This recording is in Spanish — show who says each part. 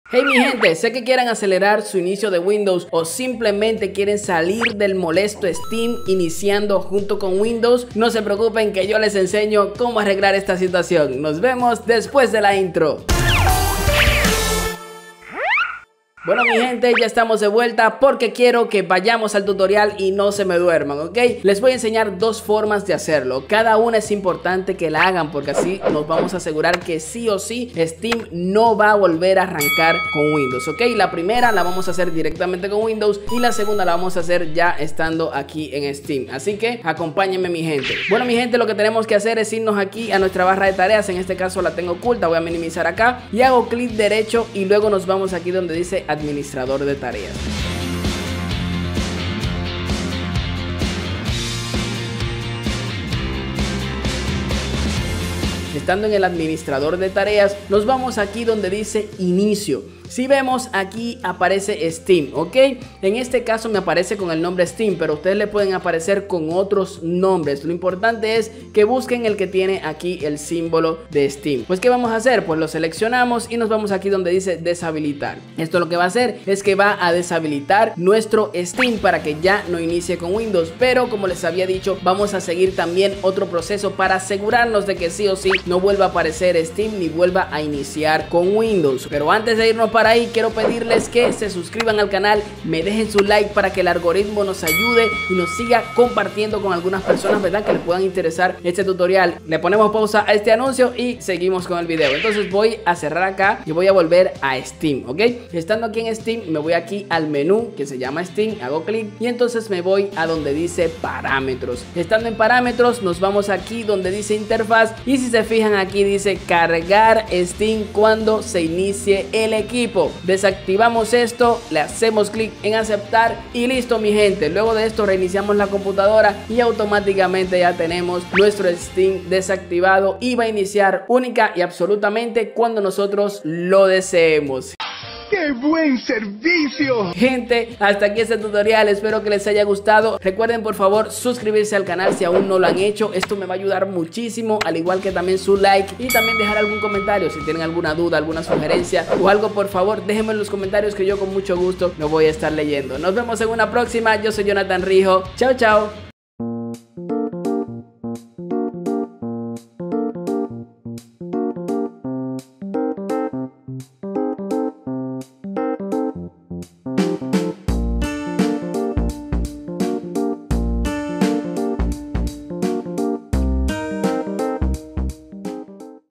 Speaker 1: Hey mi gente, sé que quieran acelerar su inicio de Windows o simplemente quieren salir del molesto Steam iniciando junto con Windows. No se preocupen que yo les enseño cómo arreglar esta situación. Nos vemos después de la intro. Bueno mi gente, ya estamos de vuelta porque quiero que vayamos al tutorial y no se me duerman, ¿ok? Les voy a enseñar dos formas de hacerlo. Cada una es importante que la hagan porque así nos vamos a asegurar que sí o sí Steam no va a volver a arrancar con Windows, ¿ok? La primera la vamos a hacer directamente con Windows y la segunda la vamos a hacer ya estando aquí en Steam. Así que acompáñenme mi gente. Bueno mi gente, lo que tenemos que hacer es irnos aquí a nuestra barra de tareas. En este caso la tengo oculta, voy a minimizar acá y hago clic derecho y luego nos vamos aquí donde dice administrador de tareas. Estando en el administrador de tareas, nos vamos aquí donde dice inicio. Si vemos aquí aparece Steam, ¿ok? En este caso me aparece con el nombre Steam, pero ustedes le pueden aparecer con otros nombres. Lo importante es que busquen el que tiene aquí el símbolo de Steam. Pues ¿qué vamos a hacer? Pues lo seleccionamos y nos vamos aquí donde dice deshabilitar. Esto lo que va a hacer es que va a deshabilitar nuestro Steam para que ya no inicie con Windows. Pero como les había dicho, vamos a seguir también otro proceso para asegurarnos de que sí o sí no vuelva a aparecer Steam ni vuelva a iniciar con Windows. Pero antes de irnos para ahí, quiero pedirles que se suscriban al canal, me dejen su like para que el algoritmo nos ayude y nos siga compartiendo con algunas personas, ¿verdad?, que les puedan interesar este tutorial. Le ponemos pausa a este anuncio y seguimos con el video. Entonces voy a cerrar acá y voy a volver a Steam, ¿ok? Estando aquí en Steam, me voy aquí al menú que se llama Steam, hago clic y entonces me voy a donde dice parámetros. Estando en parámetros, nos vamos aquí donde dice interfaz y si se fijan aquí dice cargar Steam cuando se inicie el equipo. Desactivamos esto, le hacemos clic en aceptar y listo mi gente. Luego de esto reiniciamos la computadora y automáticamente ya tenemos nuestro Steam desactivado y va a iniciar única y absolutamente cuando nosotros lo deseemos.
Speaker 2: ¡Qué buen servicio!
Speaker 1: Gente, hasta aquí este tutorial, espero que les haya gustado. Recuerden por favor suscribirse al canal si aún no lo han hecho, esto me va a ayudar muchísimo, al igual que también su like y también dejar algún comentario. Si tienen alguna duda, alguna sugerencia o algo, por favor déjenme en los comentarios que yo con mucho gusto lo voy a estar leyendo. Nos vemos en una próxima, yo soy Jonathan Rijo, chao chao.